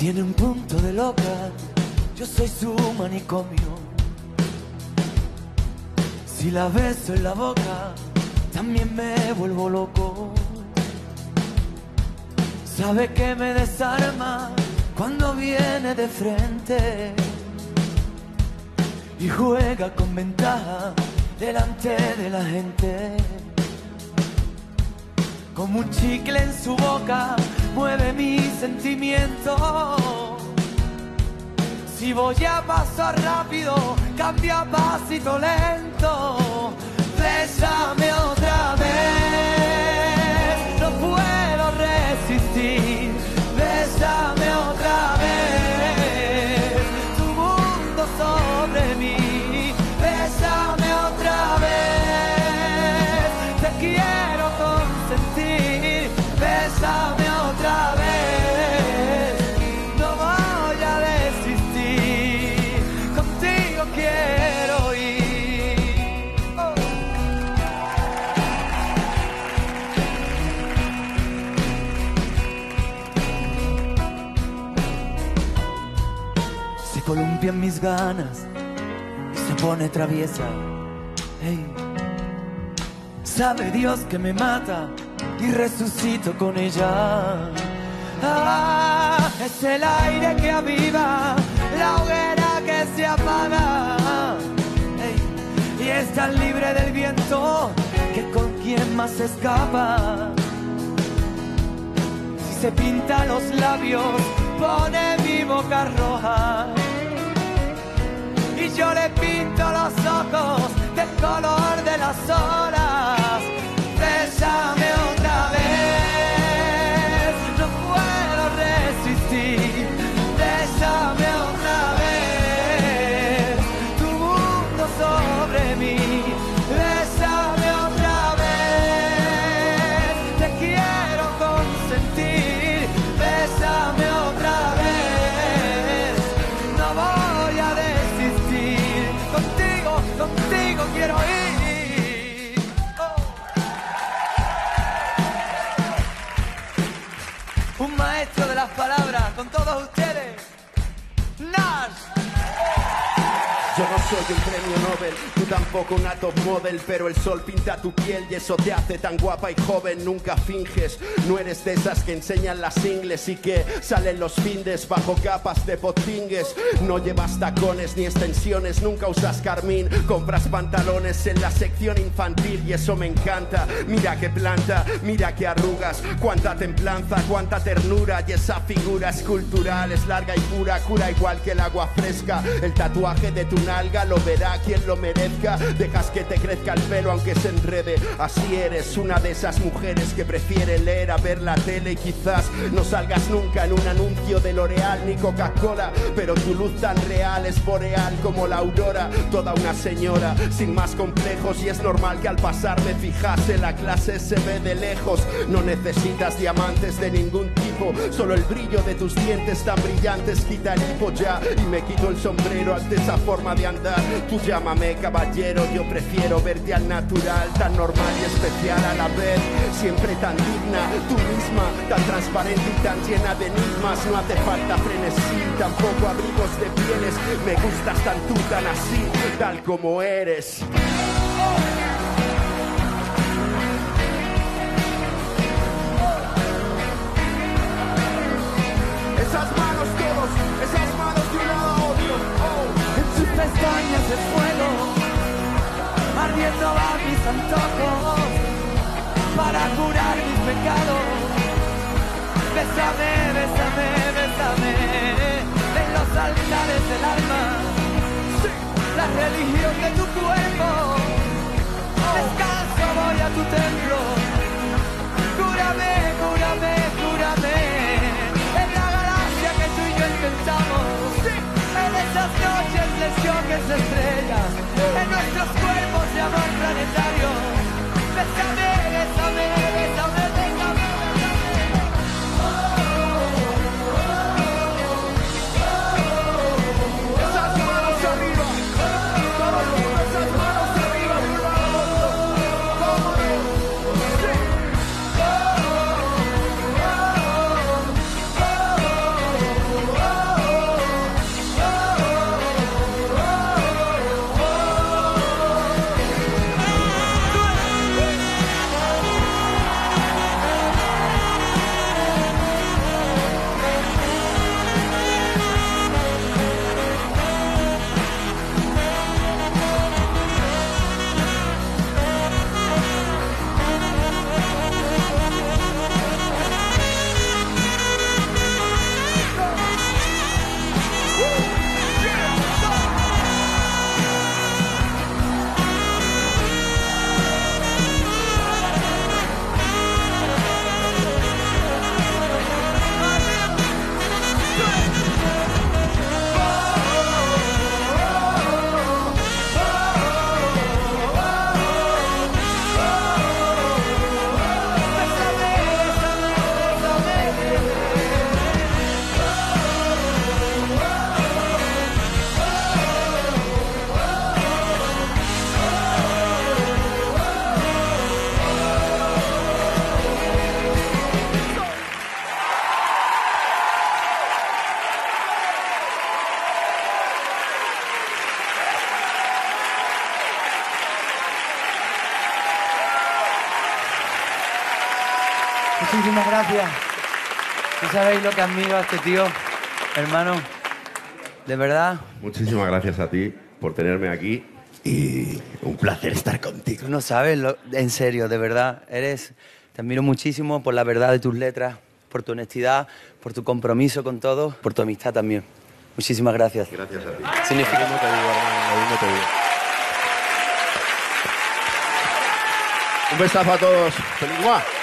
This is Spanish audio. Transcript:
Tiene un punto de loca, yo soy su manicomio. Si la beso en la boca, también me vuelvo loco. Sabe que me desarma cuando viene de frente y juega con ventaja delante de la gente. Como un chicle en su boca mueve mis sentimientos. Si voy a paso rápido, cambia a pasito lento. Bésame otra vez, no puedo resistir. Bésame otra vez, tu mundo sobre mí. Bésame otra vez, te quiero consentir. Bésame otra vez, no voy a desistir. Contigo quiero ir. Oh. Se columpian mis ganas y se pone traviesa. Hey. Sabe Dios que me mata y resucito con ella. Ah, es el aire que aviva la hoguera que se apaga. Hey. Y es tan libre del viento que con quien más se escapa. Si se pinta los labios, pone mi boca roja. Y yo le pinto los ojos del color de las horas. Bésame otra vez, no puedo resistir. Bésame otra vez, tu mundo sobre mí. Bésame otra vez, te quiero consentir. Bésame otra vez, no voy a desistir. Contigo quiero ir. Un maestro de las palabras, con todos ustedes, Nach. Yo no soy un premio Nobel, tú tampoco una top model, pero el sol pinta tu piel y eso te hace tan guapa y joven. Nunca finges, no eres de esas que enseñan las ingles y que salen los findes bajo capas de potingues. No llevas tacones ni extensiones, nunca usas carmín, compras pantalones en la sección infantil y eso me encanta. Mira qué planta, mira qué arrugas, cuánta templanza, cuánta ternura, y esa figura escultural es larga y pura, cura igual que el agua fresca. El tatuaje de tu nalga lo verá quien lo merezca. Dejas que te crezca el pelo aunque se enrede. Así eres una de esas mujeres que prefiere leer a ver la tele y quizás no salgas nunca en un anuncio de L'Oreal ni Coca-Cola, pero tu luz tan real es boreal como la aurora. Toda una señora sin más complejos y es normal que al pasar me fijase. La clase se ve de lejos. No necesitas diamantes de ningún tipo, solo el brillo de tus dientes tan brillantes quita el hipo ya. Y me quito el sombrero ante esa forma de andar. Tú llámame caballero, yo prefiero verte al natural, tan normal y especial a la vez, siempre tan digna, tú misma, tan transparente y tan llena de enigmas. No hace falta frenesí, tampoco abrigos de pieles, me gustas tan tú, tan así, tal como eres. Esas manos todos, esas manos de un lado a otro. Sus pestañas de fuego, ardiendo a mis antojos, para curar mis pecados. Bésame, bésame, bésame, en los altares del alma, sí, la religión de tu cuerpo. Descanso, voy a tu templo, cúrame, cúrame, cúrame, en la galaxia que tú y yo inventamos. Sí. En esas noches de choques de estrellas, en nuestros cuerpos de amor planetario. Bésame, bésame, bésame, bésame, bésame. Esas manos arriba, todo el mundo, esas manos arriba, sí. Muchísimas gracias. No sabéis lo que admiro a este tío, hermano. De verdad. Muchísimas gracias a ti por tenerme aquí y un placer estar contigo. Tú no sabes, en serio, de verdad. Te admiro muchísimo por la verdad de tus letras, por tu honestidad, por tu compromiso con todo, por tu amistad también. Muchísimas gracias. Gracias a ti. Significa... No te digo, hermano, lo mismo te digo. Un besazo a todos. ¡Feliz Navidad!